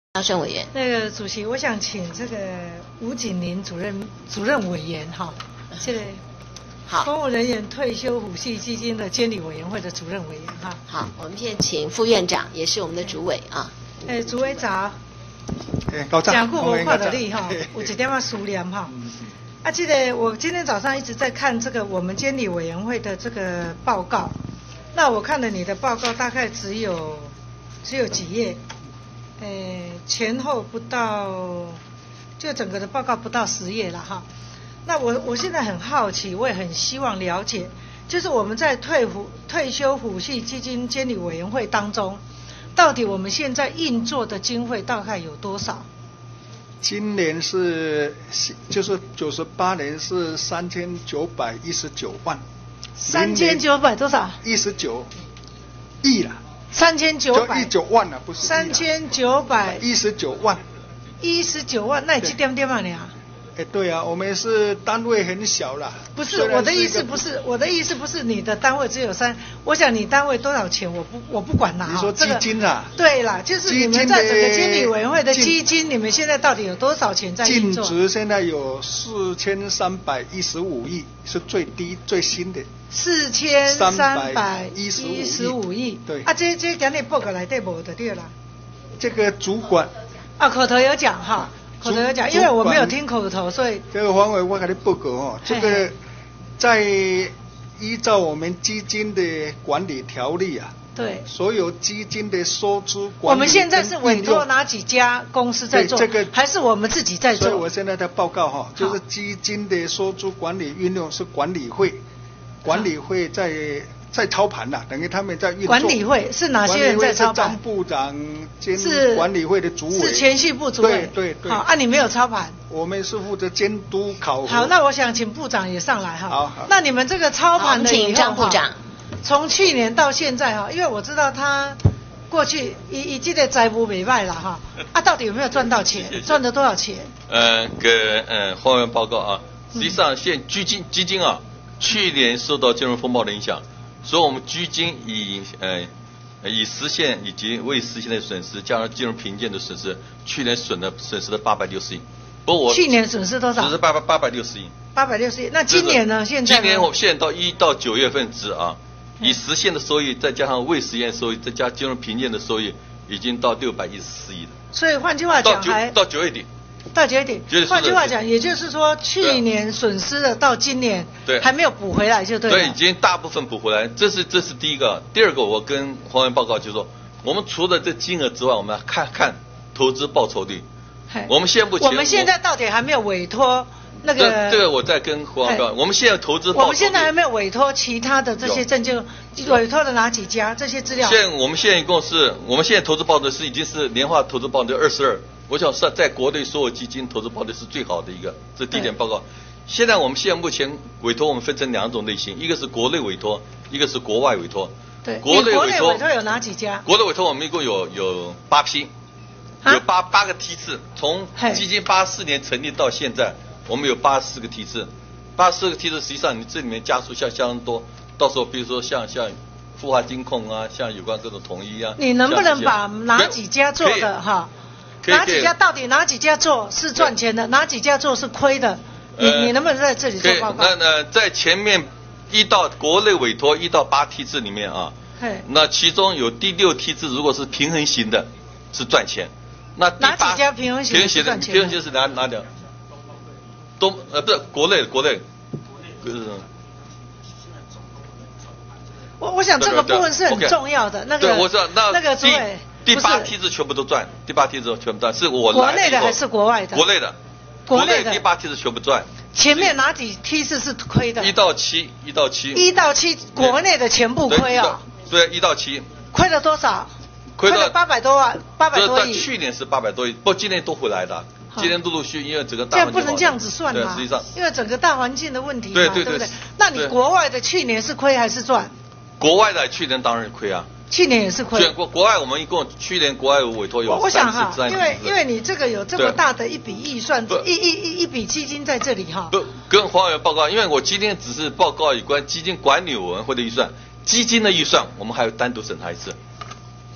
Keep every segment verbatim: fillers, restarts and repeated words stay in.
当选委员。 那个主席，我想请这个吴景林主任主任委员哈，这个好， 公务人员退休抚恤基金的监理委员会的主任委员哈。 好，我们现在请副院长，也是我们的主委啊。 诶，主委早。 诶，高长。 讲过我看到你哈，有一点啊思念哈。啊，这个我今天早上一直在看这个我们监理委员会的这个报告，那我看了你的报告，大概只有只有几页。诶，前后不到，就整个的报告不到十页了哈。那我我现在很好奇，我也很希望了解，就是我们在退抚退休抚恤基金监理委员会当中，到底我们现在运作的经费大概有多少？ 今年是就是九十八年是三千九百一十九万， 三千九百多少？ 一十九亿啦。 三千九百一九万了，不是三千九百一十九万， 一十九万，那你几点点嘛你啊？ 哎，对啊，我们是单位很小啦。 不是我的意思，不是我的意思，不是你的单位只有三，我想你单位多少钱，我不我不管啦。 你说基金啊？ 这个、对啦，就是你们在整个监理委员会的基金，你们现在到底有多少钱在运作？ 净值现在有四千三百一十五亿，是最低最新的。 四千三百一十五亿， 对啊，这这今日报告内底无就对啦。 这个主管啊，口头有讲哈，口头有讲，因为我没有听口头，所以这个黄委我给你报告哦，这个在依照我们基金的管理条例啊， 对， 所有基金的收支管理， 我们现在是委托哪几家公司在做？ 这个还是我们自己在做？ 所以我现在的报告哈，就是基金的收支管理运用是管理会。管理会在在操盘啦，等于他们在运作。 管理会是哪些人在操盘？ 张部长兼管理会的主委， 是前系部主委。 对对对。 好，啊，你没有操盘。 我们是负责监督考核。 好，那我想请部长也上来哈。 好好。 那你们这个操盘的以后， 请张部长。 从去年到现在哈，因为我知道他过去以以这个财务没败了哈，啊，到底有没有赚到钱？谢谢赚了多少钱？ 呃，跟呃花园报告啊，实际上现基金基金啊。去年受到金融风暴的影响，所以我们基金以呃以实现以及未实现的损失，加上金融评鉴的损失，去年损了损失了八百六十亿。不过我去年损失多少？ 损失八百八百六十亿。 八百六十亿。那今年呢？现在今年我现在到一到九月份止啊，以实现的收益再加上未实现收益，再加金融评鉴的收益，已经到六百一十四亿了。 所以换句话讲，还到九月底。 到九月底，换句话讲，也就是说，去年损失的到今年对还没有补回来，就对了。 对，已经大部分补回来，这是这是第一个。第二个，我跟黄文报告就是说，我们除了这金额之外，我们要看看投资报酬率。我们现在目前， 我们现在到底还没有委托那个。 这个我在跟黄文报告，我们现在投资报酬率， 我们现在还没有委托其他的这些证券，委托了哪几家？这些资料。 现在我们现在一共是，我们现在投资报酬是已经是年化投资报酬二十二。我想是在国内所有基金投资报酬是最好的一个，这第一点报告。现在我们现在目前委托我们分成两种类型，一个是国内委托，一个是国外委托。 对， 国内委托委托有哪几家？ 国内委托我们一共有有八批，有八八个梯次，从基金八四年成立到现在，我们有八十四个梯次，八十四个梯次实际上你这里面加速项相当多，到时候比如说像像富华金控啊，像有关各种统一啊， 你能不能把哪几家做的哈？哪几家到底哪几家做是赚钱的，哪几家做是亏的？你、呃、你能不能在这里做报告？ 那那在前面一到国内委托一到八梯次里面啊，那其中有第六梯次如果是平衡型的，是赚钱。那第八哪几家平衡型是赚钱的？ 平衡型是哪哪两？东呃不是国内国内，呃。 我我想这个部分是很重要的。那个对，我知道那那个主委。 第八梯次全部都赚，第八梯次全部赚，是我国内的还是国外的？ 国内的， 国内的第八梯次全部赚。 前面哪几梯次是亏的？ 一到七，一到七。 一到七，国内的全部亏啊。 对，一到七。 亏了多少？ 亏了八百多万，八百多亿。 去年是八百多亿，不，今年都回来的。今年陆陆续，因为整个大环境。这样不能这样子算嘛？ 实际上， 因为整个大环境的问题嘛， 对对不对？那你国外的去年是亏还是赚？ 国外的去年当然亏啊。 去年也是亏。 国国外我们一共去年国外有委托有我想哈，因为因为你这个有这么大的一笔预算，一一一一笔基金在这里哈。 不，跟黄委员报告，因为我今天只是报告有关基金管理委员会的预算，基金的预算我们还要单独审查一次。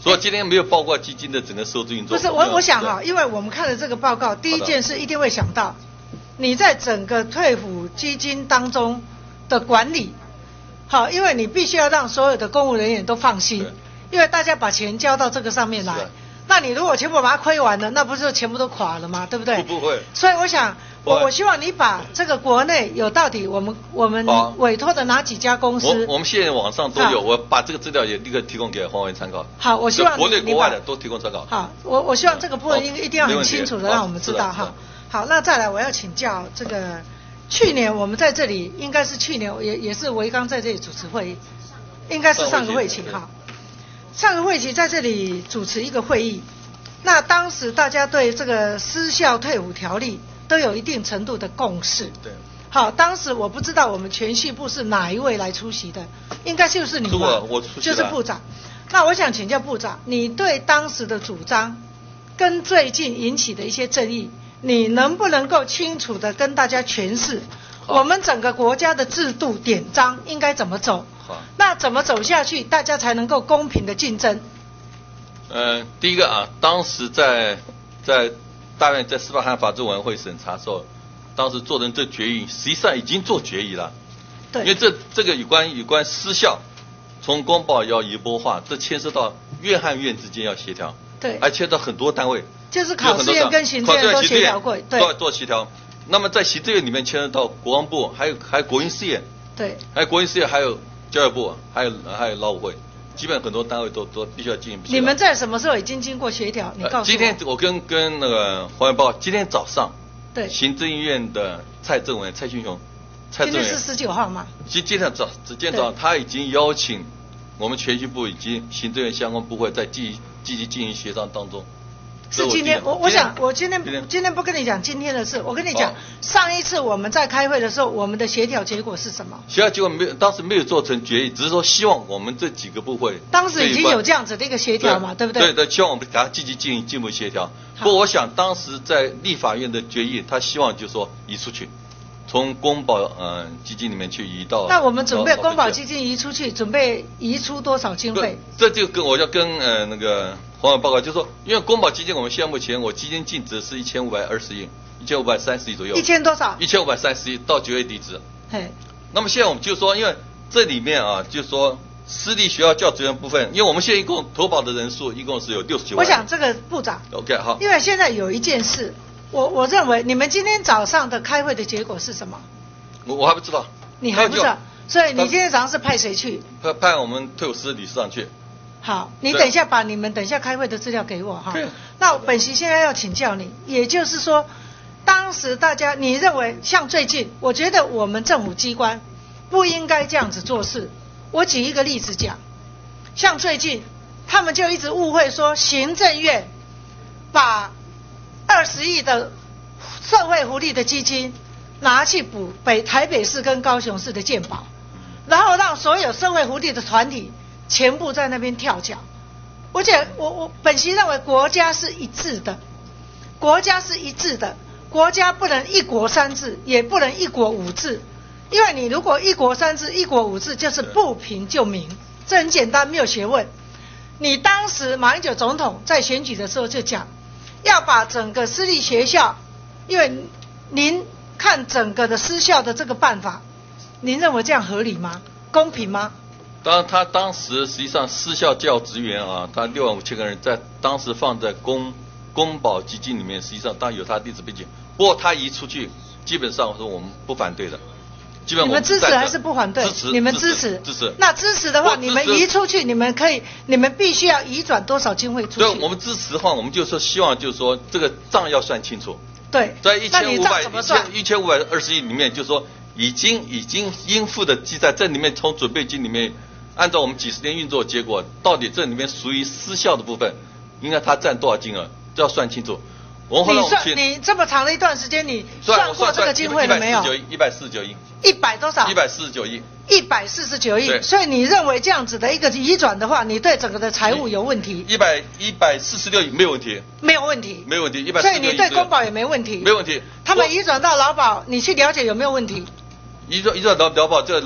所以今天没有包括基金的整个收支运作。 不是我我想哈，因为我们看了这个报告，第一件事一定会想到，你在整个退抚基金当中的管理，好，因为你必须要让所有的公务人员都放心，因为大家把钱交到这个上面来。那你如果全部把它亏完了，那不是全部都垮了吗？对不对？ 不不会。 所以我想，我我希望你把这个国内有到底我们我们委托的哪几家公司， 我我们现在网上都有，我把这个资料也立刻提供给黄委员参考。 好，我希望国内国外的都提供参考。 好，我我希望这个部分一一定要很清楚的让我们知道哈。好，那再来我要请教这个，去年我们在这里应该是去年也也是维刚在这里主持会议，应该是上个会期哈。上个会期在这里主持一个会议，那当时大家对这个私校退伍条例都有一定程度的共识。 对。 好，当时我不知道我们全系部是哪一位来出席的，应该就是你吧？ 我我出席了。 就是部长。那我想请教部长，你对当时的主张跟最近引起的一些争议，你能不能够清楚的跟大家诠释我们整个国家的制度典章应该怎么走？ 好， 那怎么走下去，大家才能够公平的竞争？ 呃，第一个啊，当时在在大院在司法案法制委员会审查的时候，当时做成这决议，实际上已经做决议了。 对。 因为这这个有关有关私校，从公保要一拨化，这牵涉到院和院之间要协调。 对。 还牵涉到很多单位。 就是考试院跟行政院都协调过，对。 都要做协调。那么在行政院里面牵涉到国防部，还有还有国营事业。 对。 还有国营事业，还有教育部，还有还有劳委会，基本很多单位都都必须要进行协调。 你们在什么时候已经经过协调？你告诉我。 呃、今天我跟跟那个黄委报告，今天早上， 对， 行政院的蔡政委蔡清雄，蔡政委今天是十九号吗？ 今今天早今天早上他已经邀请我们全系部以及行政院相关部会在积积极进行协商当中。 是今天，我我想我今天今天不跟你讲今天的事，我跟你讲上一次我们在开会的时候，我们的协调结果是什么？ 协调结果没有，当时没有做成决议，只是说希望我们这几个部会。 当时已经有这样子的一个协调嘛，对不对？ 对对，希望我们给他积极进行进一步协调。不过我想当时在立法院的决议，他希望就是说移出去，从公保呃基金里面去移到。 那我们准备公保基金移出去，准备移出多少经费？ 这就跟我要跟呃那个。黄委报告就是说，因为公保基金我们现在目前我基金净值是一千五百二十亿，一千五百三十亿左右。 一千多少？ 一千五百三十亿到九月底止。 嘿。 那么现在我们就说，因为这里面啊，就说私立学校教职员部分，因为我们现在一共投保的人数一共是有六十九万。 我想这个部长。 OK 好。 因为现在有一件事，我我认为你们今天早上的开会的结果是什么？ 我我还不知道。 你还不知道？所以你今天早上是派谁去？ 派派我们退伍司理事长去。 好，你等一下把你们等一下开会的资料给我哈。那本席现在要请教你，也就是说，当时大家你认为像最近，我觉得我们政府机关不应该这样子做事。我举一个例子讲，像最近他们就一直误会说行政院把二十亿的社会福利的基金拿去补北台北市跟高雄市的健保，然后让所有社会福利的团体全部在那边跳脚。而且我我本席认为国家是一致的，国家是一致的，国家不能一国三制，也不能一国五制，因为你如果一国三制、一国五制，就是不平就明，这很简单，没有学问。你当时马英九总统在选举的时候就讲，要把整个私立学校，因为您看整个的私校的这个办法，您认为这样合理吗？公平吗？ 当然，他当时实际上私校教职员啊，他六万五千个人，在当时放在公公保基金里面，实际上当然有他的历史背景。不过他移出去，基本上是我们不反对的。基本你们支持还是不反对？ 支持， 你们支持， 支持。 那支持的话，你们移出去，你们可以，你们必须要移转多少经费出去？ 对，我们支持的话，我们就说希望就是说这个账要算清楚。 对， 在一千五百一千一千五百二十亿里面，就是说已经已经应付的记载，这里面从准备金里面。按照我们几十年运作结果，到底这里面属于私校的部分，应该它占多少金额，这要算清楚。我们后来我们你算你这么长的一段时间，你算过这个经费了没有？ 一百四十九亿。 一百多少？ 一百四十九亿。 一百四十九亿。所以你认为这样子的一个移转的话，你对整个的财务有问题？ 一百一百四十六亿没有问题。 没有问题。 没有问题。一百四十六亿。 所以你对公保也没问题。 没问题。 他们移转到劳保，你去了解有没有问题？ 移转移转劳劳保，这劳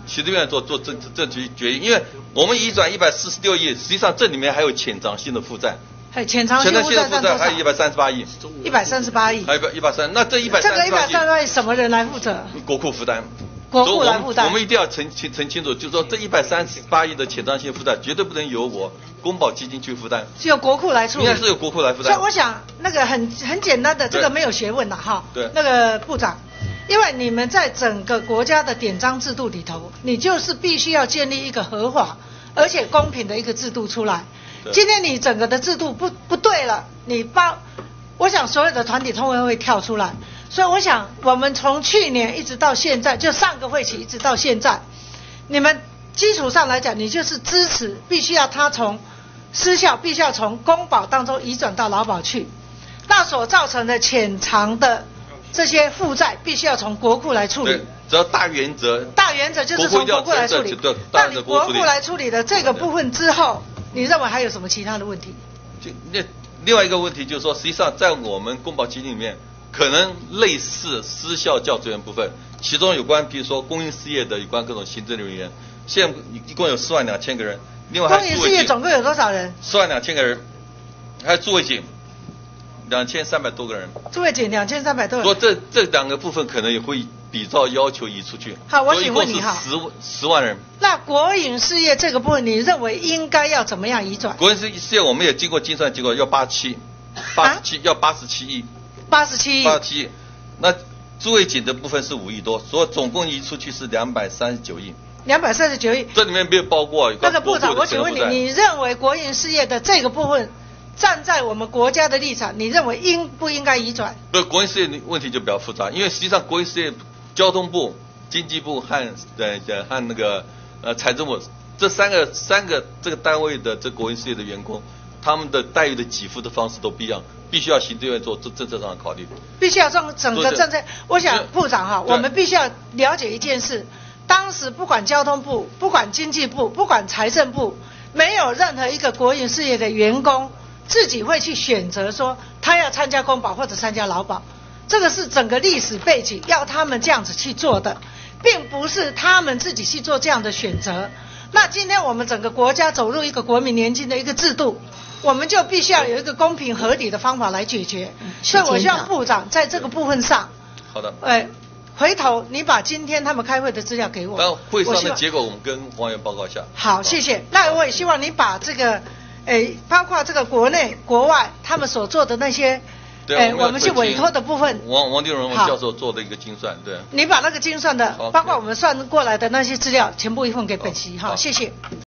行政院做做正正确决议，因为我们移转一百四十六亿，实际上这里面还有潜藏性的负债， 还有潜藏性负债负债还有一百三十八亿， 一百三十八亿， 还有一百三，那这一百这个一百三十八亿什么人来负责？ 国库负担。 国库来负担。 我们一定要澄清澄清楚，就是说这一百三十八亿的潜藏性负债绝对不能由我公保基金去负担， 是由国库来处理。 应该是由国库来负担。 所以我想那个很很简单的，这个没有学问的哈。 对。 那个部长，因为你们在整个国家的典章制度里头，你就是必须要建立一个合法而且公平的一个制度出来。今天你整个的制度不不对了，你包，我想所有的团体通会会跳出来。所以我想，我们从去年一直到现在，就上个会期一直到现在，你们基础上来讲，你就是支持，必须要他从失效，必须要从公保当中移转到劳保去，那所造成的潜藏的这些负债，必须要从国库来处理。 对，只要大原则。 大原则就是从国库来处理。那你国库来处理的这个部分之后，你认为还有什么其他的问题？ 就那另外一个问题就是说，实际上在我们公保基金里面。可能类似私校教职员部分，其中有关比如说公营事业的有关各种行政人员，现在一共有四万两千个人，另外还有公营事业总共有多少人？ 四万两千个人，还有驻卫警两千三百多个人。 驻卫警两千三百多人。 说这这两个部分可能也会比照要求移出去。 好，我请问你哈， 十十万人。 那国营事业这个部分，你认为应该要怎么样移转？ 国营事业我们也经过精算，结果要八七，八十七要八十七亿。 八十七亿， 八十七亿，那驻卫警的部分是五亿多，所以总共移出去是两百三十九亿。 两百三十九亿， 这里面没有包括那个部长，我请问你，你认为国营事业的这个部分，站在我们国家的立场，你认为应不应该移转？ 不，国营事业问题就比较复杂，因为实际上国营事业，交通部、经济部和呃呃和那个呃财政部这三个三个这个单位的这国营事业的员工，他们的待遇的给付的方式都不一样。必须要行政院做政政策上的考虑， 必须要整整个政策。我想部长哈，我们必须要了解一件事：当时不管交通部、不管经济部、不管财政部，没有任何一个国营事业的员工自己会去选择说他要参加公保或者参加劳保，这个是整个历史背景要他们这样子去做的，并不是他们自己去做这样的选择。那今天我们整个国家走入一个国民年金的一个制度。我们就必须要有一个公平合理的方法来解决，所以我希望部长在这个部分上， 好的， 哎，回头你把今天他们开会的资料给我， 那会上的结果我们跟黄员报告一下。 好，谢谢。那我也希望你把这个，哎，包括这个国内国外他们所做的那些，哎，我们去委托的部分， 王王定荣教授做的一个精算，对。 你把那个精算的，包括我们算过来的那些资料，全部一份给本席，好，谢谢。